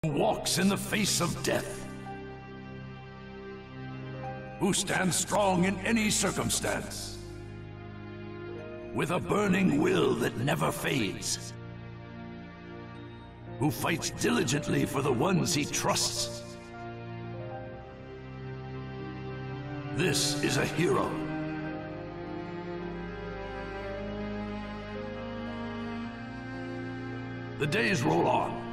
who walks in the face of death, who stands strong in any circumstance, with a burning will that never fades, who fights diligently for the ones he trusts. This is a hero. The days roll on.